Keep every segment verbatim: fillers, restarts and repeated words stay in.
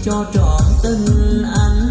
cho trọn tình anh.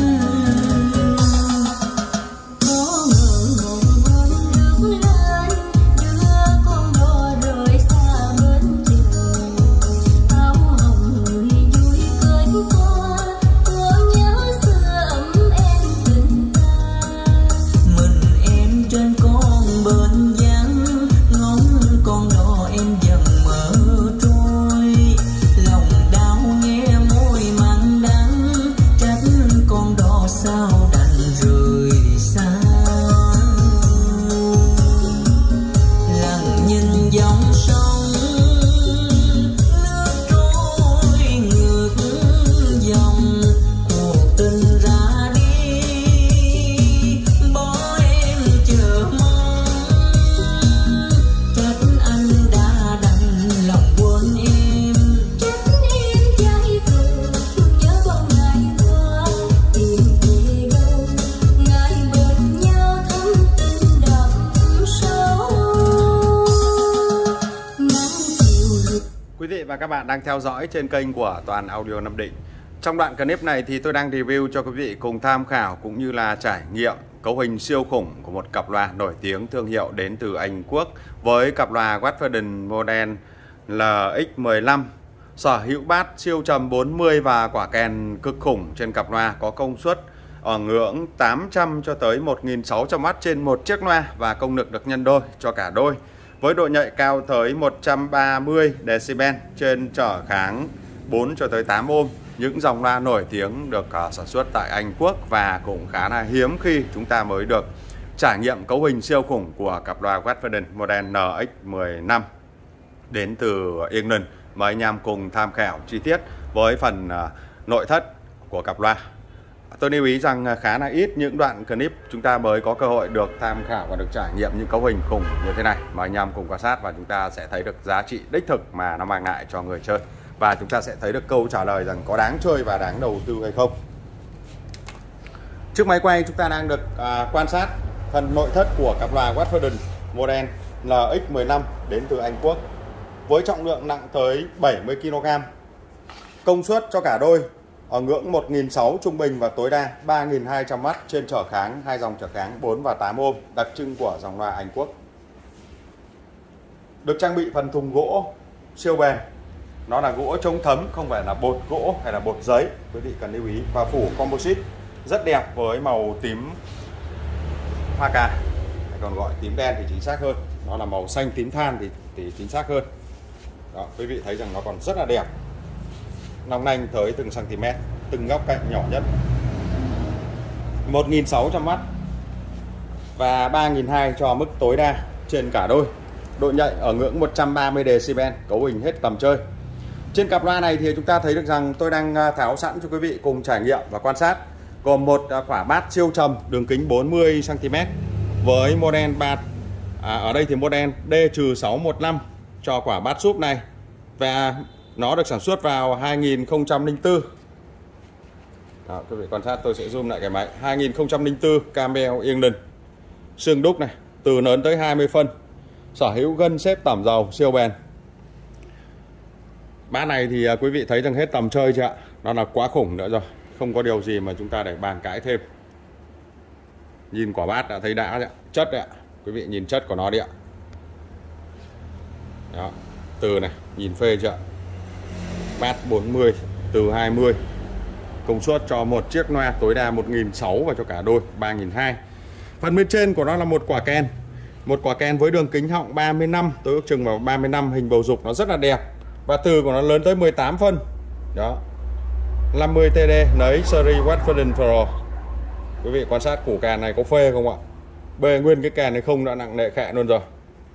Quý vị và các bạn đang theo dõi trên kênh của Toàn Audio Nam Định. Trong đoạn clip này thì tôi đang review cho quý vị cùng tham khảo cũng như là trải nghiệm cấu hình siêu khủng của một cặp loa nổi tiếng thương hiệu đến từ Anh Quốc với cặp loa Watforden model L X mười lăm. Sở hữu bát siêu trầm bốn mươi và quả kèn cực khủng trên cặp loa, có công suất ở ngưỡng tám trăm cho tới một nghìn sáu trăm oát trên một chiếc loa và công lực được nhân đôi cho cả đôi, với độ nhạy cao tới một trăm ba mươi decibel trên trở kháng bốn cho tới tám ohm. Những dòng loa nổi tiếng được uh, sản xuất tại Anh Quốc và cũng khá là hiếm khi chúng ta mới được trải nghiệm cấu hình siêu khủng của cặp loa Watforden model L X mười lăm đến từ England. Mời anh em cùng tham khảo chi tiết với phần uh, nội thất của cặp loa. Tôi lưu ý rằng khá là ít những đoạn clip chúng ta mới có cơ hội được tham khảo và được trải nghiệm những cấu hình khủng như thế này. Mời anh em cùng quan sát và chúng ta sẽ thấy được giá trị đích thực mà nó mang lại cho người chơi. Và chúng ta sẽ thấy được câu trả lời rằng có đáng chơi và đáng đầu tư hay không. Trước máy quay chúng ta đang được à, quan sát phần nội thất của cặp loa Watforden model L X mười lăm đến từ Anh Quốc với trọng lượng nặng tới bảy mươi ki lô gam. Công suất cho cả đôi ở ngưỡng một nghìn sáu trăm trung bình và tối đa ba nghìn hai trăm oát trên trở kháng, hai dòng trở kháng bốn và tám ohm, đặc trưng của dòng loa Anh Quốc. Được trang bị phần thùng gỗ siêu bền. Nó là gỗ chống thấm, không phải là bột gỗ hay là bột giấy. Quý vị cần lưu ý. Và phủ composite rất đẹp với màu tím hoa cà, hay còn gọi tím đen thì chính xác hơn. Nó là màu xanh tím than thì, thì chính xác hơn. Đó, quý vị thấy rằng nó còn rất là đẹp, long lanh tới từng cm, từng góc cạnh nhỏ nhất. Một nghìn sáu trăm oát và ba nghìn hai trăm cho mức tối đa trên cả đôi. Độ nhạy ở ngưỡng một trăm ba mươi decibel, cấu hình hết tầm chơi. Trên cặp loa này thì chúng ta thấy được rằng tôi đang tháo sẵn cho quý vị cùng trải nghiệm và quan sát. Gồm một quả bát siêu trầm đường kính bốn mươi xăng ti mét với model bát à, ở đây thì model D sáu một năm cho quả bát súp này, và nó được sản xuất vào hai nghìn không trăm lẻ bốn. Đó, quý vị quan sát, tôi sẽ zoom lại cái máy. hai nghìn không trăm lẻ bốn Camel England, xương đúc này, từ lớn tới hai mươi phân, sở hữu gân xếp tẩm dầu siêu bền. Bát này thì quý vị thấy rằng hết tầm chơi chưa ạ? Nó là quá khủng nữa rồi, không có điều gì mà chúng ta để bàn cãi thêm. Nhìn quả bát đã thấy đã đấy, chất đấy ạ. Quý vị nhìn chất của nó đi ạ. Đó, từ này, nhìn phê chưa ạ? Bát bốn mươi từ hai mươi, công suất cho một chiếc loa tối đa một nghìn sáu trăm và cho cả đôi ba nghìn hai trăm. Phần bên trên của nó là một quả kèn, một quả kèn với đường kính họng ba mươi lăm, tôi ước chừng vào ba mươi lăm, hình bầu dục nó rất là đẹp, và từ của nó lớn tới mười tám phân. Đó, năm mươi T D nấy series Watforden Pro. Quý vị quan sát củ kèn này có phê không ạ? Bề nguyên cái kèn này không đã nặng nệ khẹ luôn rồi.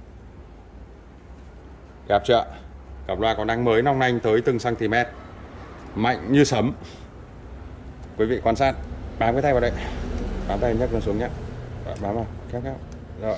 Đẹp chưa ạ? Cặp loa còn đang mới long lanh tới từng cm, mạnh như sấm. Quý vị quan sát, bám cái tay vào đây, bám tay nhấc nó xuống nhé. Đó, bám vào, kéo kéo. Rồi.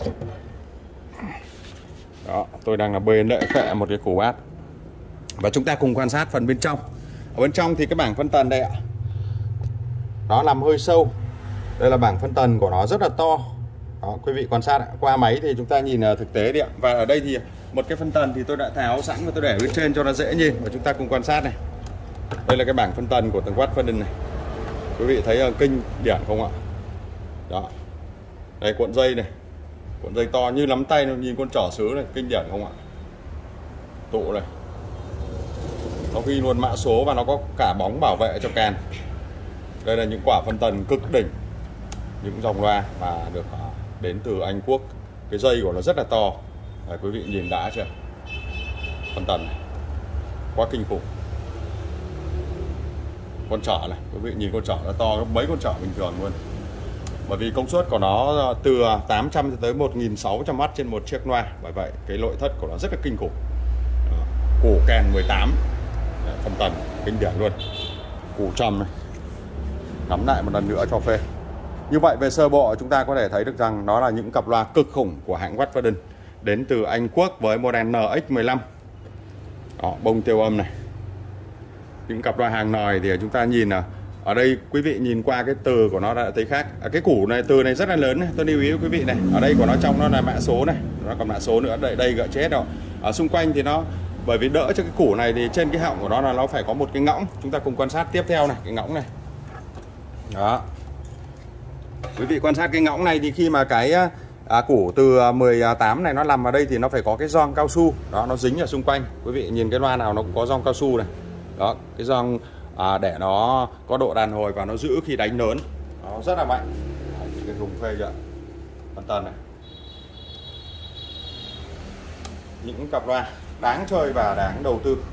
Đó, tôi đang là bê nệ khệ một cái củ bát. Và chúng ta cùng quan sát phần bên trong. Ở bên trong thì cái bảng phân tần đây ạ, nó nằm hơi sâu. Đây là bảng phân tần của nó rất là to. Đó, quý vị quan sát ạ. Qua máy thì chúng ta nhìn thực tế đi ạ. Và ở đây thì một cái phân tần thì tôi đã tháo sẵn và tôi để bên trên cho nó dễ nhìn, và chúng ta cùng quan sát này. Đây là cái bảng phân tần của từng Watch này. Quý vị thấy kinh điển không ạ? Đó. Đây cuộn dây này. Cuộn dây to như nắm tay, nhìn con trỏ sứ này, kinh điển không ạ? Tụ này. Nó ghi luôn mã số và nó có cả bóng bảo vệ cho can. Đây là những quả phân tần cực đỉnh, những dòng loa mà được đến từ Anh Quốc. Cái dây của nó rất là to. Đấy, quý vị nhìn đã chưa? Phân tần này. Quá kinh khủng. Con trỏ này, quý vị nhìn con trỏ nó to gấp mấy con trỏ bình thường luôn. Bởi vì công suất của nó từ tám trăm cho tới một nghìn sáu trăm oát trên một chiếc loa. Bởi vậy cái nội thất của nó rất là kinh khủng. Củ kèn mười tám. Đấy, phân tần kinh điển luôn. Củ trầm này. Nắm lại một lần nữa cho phê. Như vậy về sơ bộ chúng ta có thể thấy được rằng nó là những cặp loa cực khủng của hãng Watch đến từ Anh Quốc với model N X mười lăm. Đó, bông tiêu âm này. Những cặp loa hàng nòi thì chúng ta nhìn là ở đây quý vị nhìn qua cái từ của nó đã thấy khác. À, cái củ này, từ này rất là lớn này. Tôi lưu ý với quý vị này. Ở đây của nó trong nó là mã số này, nó còn mã số nữa. Đây đây gợi chết rồi. Ở xung quanh thì nó bởi vì đỡ cho cái củ này thì trên cái họng của nó là nó phải có một cái ngõng. Chúng ta cùng quan sát tiếp theo này, cái ngõng này. Đó. Quý vị quan sát cái ngõng này thì khi mà cái à, củ từ mười tám này nó nằm vào đây thì nó phải có cái gioăng cao su. Đó, nó dính ở xung quanh. Quý vị nhìn cái loa nào nó cũng có gioăng cao su này. Đó, cái gioăng à, để nó có độ đàn hồi và nó giữ khi đánh lớn. Nó rất là mạnh. Cái dùng phê chưa? Phân tần này. Những cặp loa đáng chơi và đáng đầu tư.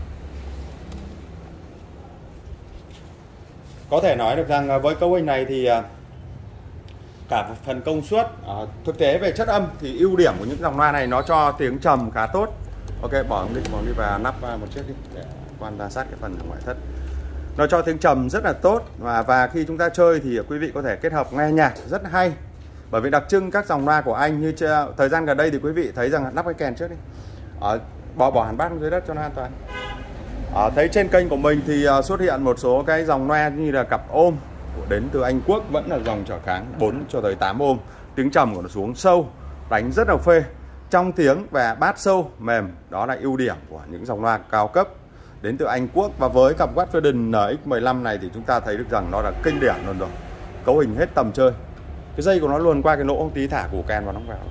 Có thể nói được rằng với cấu hình này thì cả phần công suất, à, thực tế về chất âm thì ưu điểm của những dòng loa này nó cho tiếng trầm khá tốt. Ok, bỏ đi, bỏ đi và nắp một chiếc đi để quan sát cái phần ngoại thất. Nó cho tiếng trầm rất là tốt và và khi chúng ta chơi thì quý vị có thể kết hợp nghe nhạc rất hay. Bởi vì đặc trưng các dòng loa của anh như thời gian gần đây thì quý vị thấy rằng nắp cái kèn trước đi. À, bỏ bỏ hẳn bát dưới đất cho nó an toàn. À, thấy trên kênh của mình thì uh, xuất hiện một số cái dòng loa như là cặp ôm đến từ Anh Quốc, vẫn là dòng trở kháng bốn cho tới tám ôm. Tiếng trầm của nó xuống sâu, đánh rất là phê, trong tiếng và bát sâu mềm. Đó là ưu điểm của những dòng loa cao cấp đến từ Anh Quốc. Và với cặp Watch N X mười lăm này thì chúng ta thấy được rằng nó là kinh điển luôn rồi. Cấu hình hết tầm chơi. Cái dây của nó luồn qua cái lỗ không tí, thả củ kèn vào nó vào.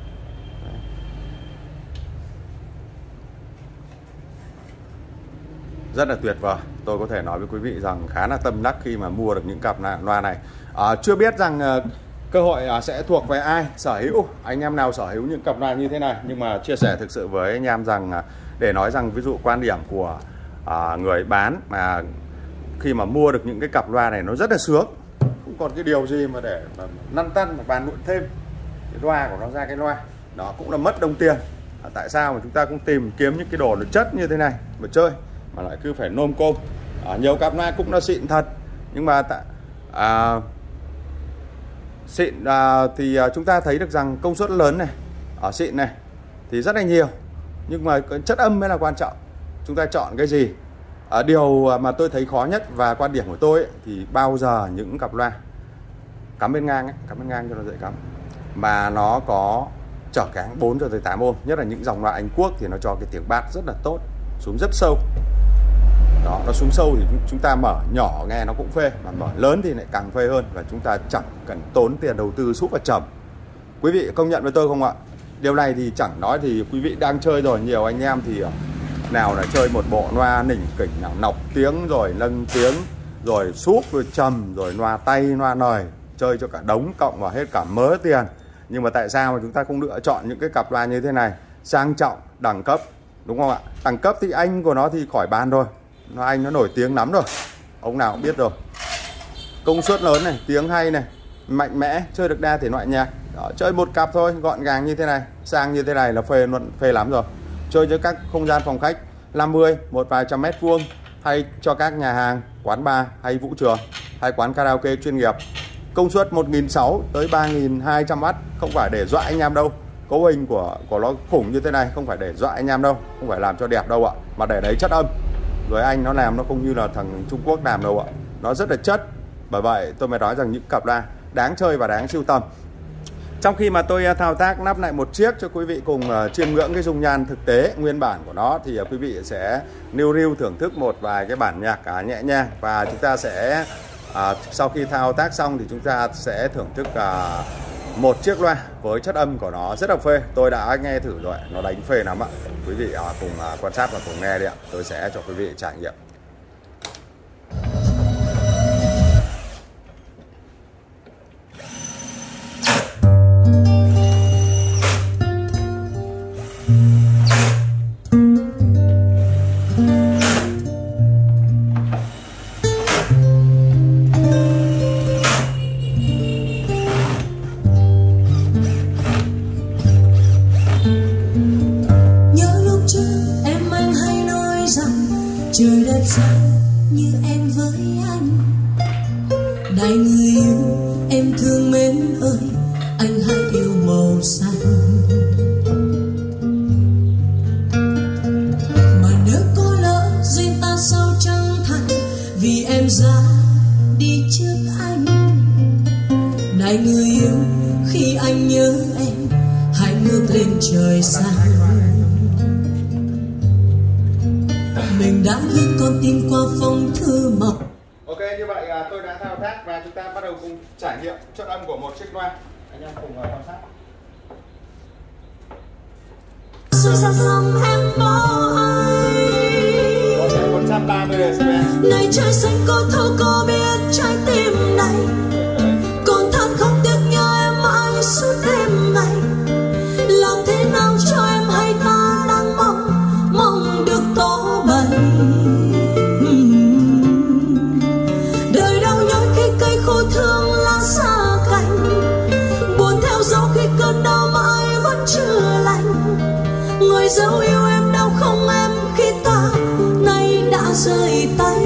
Rất là tuyệt vời. Tôi có thể nói với quý vị rằng khá là tâm đắc khi mà mua được những cặp loa này. à, Chưa biết rằng uh, cơ hội uh, sẽ thuộc về ai sở hữu, anh em nào sở hữu những cặp loa như thế này. Nhưng mà chia sẻ thực sự với anh em rằng uh, để nói rằng ví dụ quan điểm của uh, người bán mà khi mà mua được những cái cặp loa này nó rất là sướng. Không còn cái điều gì mà để mà lăn tăn mà bàn luận thêm. Cái loa của nó ra cái loa đó cũng là mất đồng tiền. à, Tại sao mà chúng ta cũng tìm kiếm những cái đồ nó chất như thế này mà chơi mà lại cứ phải nôm côm. à, Nhiều cặp loa cũng là xịn thật, nhưng mà tại à, xịn à, thì à, chúng ta thấy được rằng công suất lớn này, ở xịn này thì rất là nhiều, nhưng mà chất âm mới là quan trọng. Chúng ta chọn cái gì? à, Điều mà tôi thấy khó nhất và quan điểm của tôi ấy, thì bao giờ những cặp loa cắm bên ngang ấy, cắm bên ngang cho nó dễ cắm, mà nó có trở kháng bốn cho tới tám ôm, nhất là những dòng loa Anh Quốc thì nó cho cái tiếng bass rất là tốt, xuống rất sâu. Đó, nó xuống sâu thì chúng ta mở nhỏ nghe nó cũng phê, mà mở lớn thì lại càng phê hơn, và chúng ta chẳng cần tốn tiền đầu tư súp và trầm. Quý vị công nhận với tôi không ạ? Điều này thì chẳng nói thì quý vị đang chơi rồi, nhiều anh em thì nào là chơi một bộ loa nỉnh kỉnh, nào nọc tiếng rồi nâng tiếng rồi súp rồi trầm rồi loa tay loa nời, chơi cho cả đống cộng vào hết cả mớ tiền. Nhưng mà tại sao mà chúng ta không lựa chọn những cái cặp loa như thế này, sang trọng, đẳng cấp, đúng không ạ? Đẳng cấp thì anh của nó thì khỏi bàn rồi, nó anh nó nổi tiếng lắm rồi, ông nào cũng biết rồi. Công suất lớn này, tiếng hay này, mạnh mẽ, chơi được đa thể loại nhạc. Đó, chơi một cặp thôi, gọn gàng như thế này, sang như thế này là phê luôn, phê lắm rồi. Chơi cho các không gian phòng khách năm mươi, một vài trăm mét vuông, hay cho các nhà hàng, quán bar hay vũ trường, hay quán karaoke chuyên nghiệp. Công suất một nghìn sáu trăm tới ba nghìn hai trăm oát, không phải để dọa anh em đâu. Cấu hình của của nó khủng như thế này không phải để dọa anh em đâu, không phải làm cho đẹp đâu ạ, mà để đấy chất âm. Rồi anh nó làm nó không như là thằng Trung Quốc làm đâu ạ, nó rất là chất. Bởi vậy tôi mới nói rằng những cặp loa đáng chơi và đáng sưu tầm. Trong khi mà tôi thao tác lắp lại một chiếc cho quý vị cùng chiêm ngưỡng cái dung nhan thực tế nguyên bản của nó, thì quý vị sẽ nêu riu thưởng thức một vài cái bản nhạc nhẹ nhàng. Và chúng ta sẽ à, sau khi thao tác xong thì chúng ta sẽ thưởng thức à, một chiếc loa với chất âm của nó rất là phê. Tôi đã nghe thử rồi, nó đánh phê lắm ạ. Quý vị à, cùng à, quan sát và cùng nghe đi ạ. Tôi sẽ cho quý vị trải nghiệm. Trời đẹp xanh như em với anh, này người yêu em thương mến ơi, anh hãy yêu màu xanh. Mà nếu có lỡ duyên ta sao chẳng thành, vì em ra đi trước anh. Này người yêu khi anh nhớ em, hãy ngước lên trời xanh. Mình đã ghi con tim qua phong thư mộc. Ok, như vậy là tôi đã thao tác và chúng ta bắt đầu cùng trải nghiệm chất âm của một chiếc loa. Anh em cùng quan sát. Xuôi ra dòng em bỏ ai. một trăm ba mươi đê xê bê. Này trời xanh có thấu có biết trái tim này, còn than khóc tiếc nhớ em mãi suốt đêm ngày. Làm thế nào cho em hay ta đang mong, mong được tỏ bày. Đời đau nhói khi cây khô thương lá xa cành, buồn theo gió khi cơn đau mãi vẫn chưa lành. Người dấu yêu em đau không em khi ta nay đã rời tay.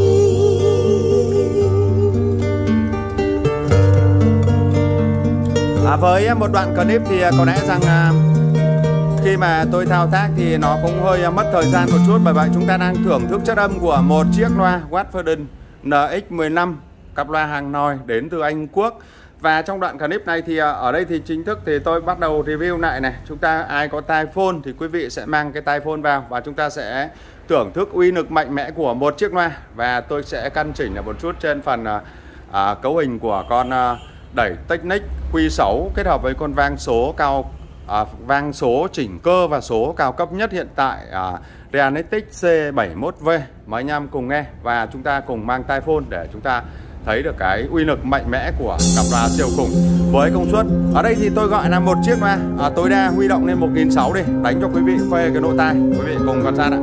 À, với một đoạn clip thì có lẽ rằng khi mà tôi thao tác thì nó cũng hơi mất thời gian một chút, bởi vậy chúng ta đang thưởng thức chất âm của một chiếc loa Watford N X mười lăm, cặp loa hàng nòi đến từ Anh Quốc. Và trong đoạn clip này thì ở đây thì chính thức thì tôi bắt đầu review lại này. Chúng ta ai có tai phone thì quý vị sẽ mang cái tai phone vào và chúng ta sẽ thưởng thức uy lực mạnh mẽ của một chiếc loa. Và tôi sẽ căn chỉnh là một chút trên phần à, cấu hình của con à, đẩy Technics Q sáu kết hợp với con vang số cao à, vang số chỉnh cơ và số cao cấp nhất hiện tại, à, Reanetics C bảy mươi mốt V. Mời anh em cùng nghe và chúng ta cùng mang tai phone để chúng ta thấy được cái uy lực mạnh mẽ của cặp loa siêu khủng với công suất. Ở đây thì tôi gọi là một chiếc loa à, tối đa huy động lên một nghìn sáu trăm đi, đánh cho quý vị phê cái độ tai. Quý vị cùng quan sát ạ.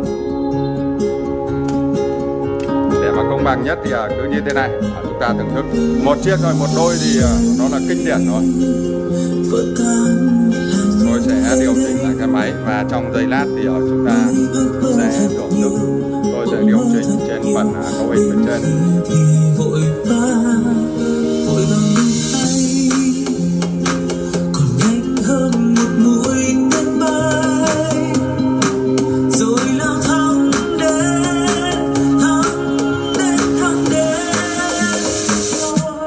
Để mà công bằng nhất thì à, cứ như thế này, à, chúng ta thưởng thức một chiếc thôi, một đôi thì à, nó là kinh điển rồi. Tôi sẽ điều chỉnh lại cái máy và trong giây lát thì à, chúng ta sẽ thưởng thức. Tôi sẽ điều chỉnh trên phần à, cấu hình bên trên. Vội vã, vội vàng tay, còn nhanh hơn một mũi tên bay, rồi lao thẳng đến, thẳng đến, thẳng đến rồi.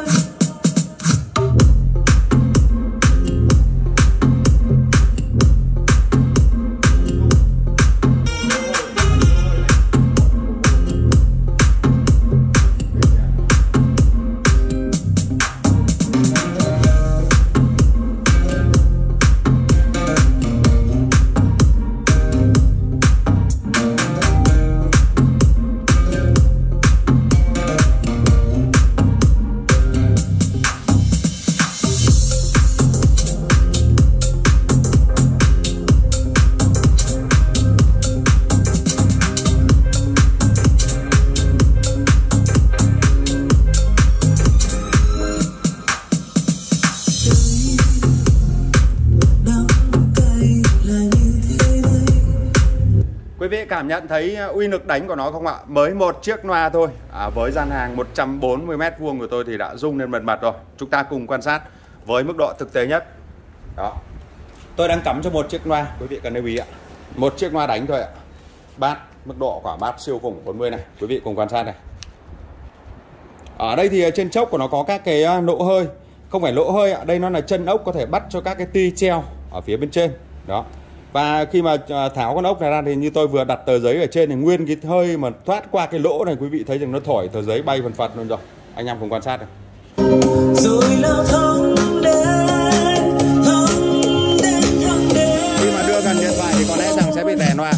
Quý vị cảm nhận thấy uy lực đánh của nó không ạ? Mới một chiếc loa thôi, à, với gian hàng một trăm bốn mươi mét vuông của tôi thì đã rung lên bần bật rồi. Chúng ta cùng quan sát với mức độ thực tế nhất. Đó, tôi đang cắm cho một chiếc loa, quý vị cần lưu ý ạ. Một chiếc loa đánh thôi ạ. Bát, mức độ quả bát siêu khủng bốn mươi này, quý vị cùng quan sát này. Ở đây thì trên chốc của nó có các cái nỗ hơi không phải lỗ hơi ạ, đây nó là chân ốc có thể bắt cho các cái ti treo ở phía bên trên đó. Và khi mà tháo con ốc này ra thì như tôi vừa đặt tờ giấy ở trên thì nguyên cái hơi mà thoát qua cái lỗ này, quý vị thấy rằng nó thổi tờ giấy bay phần phật luôn rồi. Anh em cùng quan sát này. Rồi là tháng đến, tháng đến, tháng đến. Khi mà đưa gần điện thoại thì có lẽ rằng sẽ bị đè loa.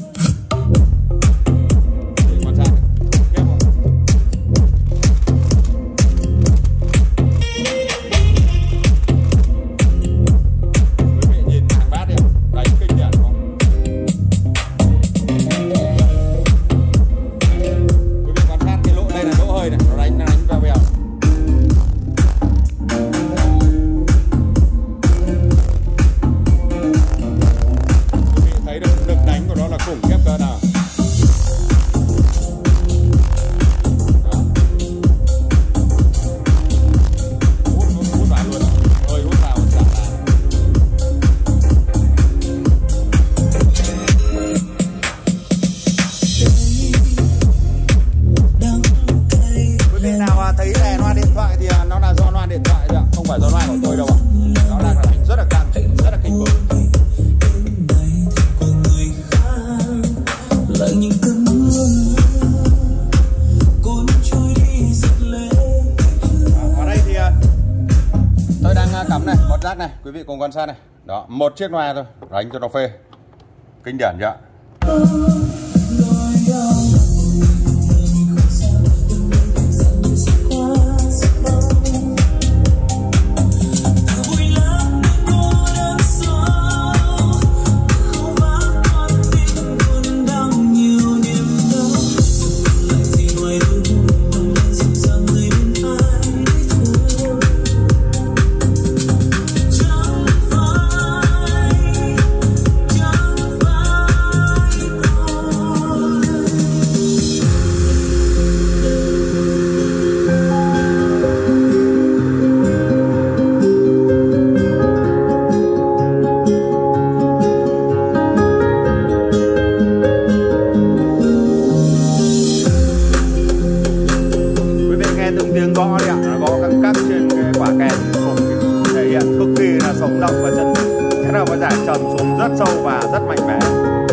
Này, quý vị cùng quan sát này. Đó, một chiếc loa thôi, đánh cho nó phê. Kinh điển chưa? Tiếng gõ đi ạ, nó gõ căng cắc trên cái quả kèn cùng thể hiện cực kỳ là sống động và chân thực. Thế nào có giải trầm xuống rất sâu và rất mạnh mẽ.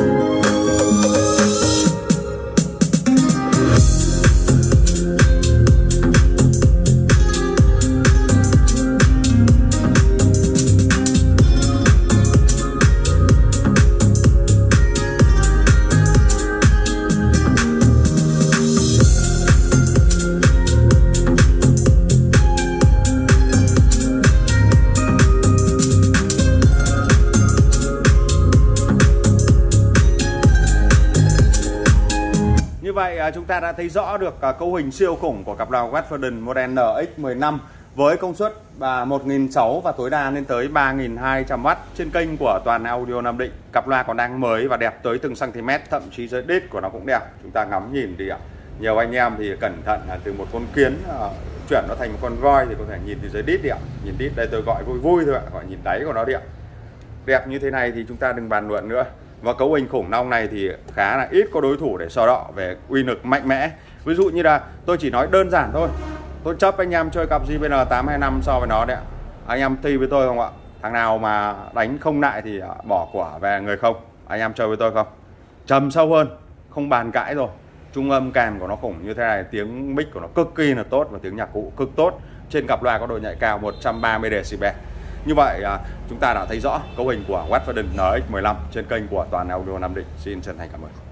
Như vậy chúng ta đã thấy rõ được cấu hình siêu khủng của cặp loa Watford model N X mười lăm với công suất một nghìn sáu trăm và tối đa lên tới ba nghìn hai trăm oát trên kênh của Toàn Audio Nam Định. Cặp loa còn đang mới và đẹp tới từng cm, thậm chí giới đít của nó cũng đẹp. Chúng ta ngắm nhìn đi ạ. Nhiều anh em thì cẩn thận là từ một con kiến uh, chuyển nó thành một con voi thì có thể nhìn từ dưới đít đi ạ. Nhìn đít đây tôi gọi vui vui thôi ạ, gọi nhìn đáy của nó đi ạ. Đẹp như thế này thì chúng ta đừng bàn luận nữa. Và cấu hình khủng long này thì khá là ít có đối thủ để so đọ về uy lực mạnh mẽ. Ví dụ như là tôi chỉ nói đơn giản thôi, tôi chấp anh em chơi cặp J B L tám hai năm so với nó đấy ạ. Anh em thi với tôi không ạ? Thằng nào mà đánh không lại thì bỏ quả về người không. Anh em chơi với tôi không? Trầm sâu hơn, không bàn cãi rồi. Trung âm kèn của nó khủng như thế này, tiếng mic của nó cực kỳ là tốt và tiếng nhạc cụ cực tốt. Trên cặp loa có độ nhạy cao một trăm ba mươi decibel. Như vậy chúng ta đã thấy rõ cấu hình của Watford N X mười lăm trên kênh của Toàn Audio Nam Định. Xin chân thành cảm ơn.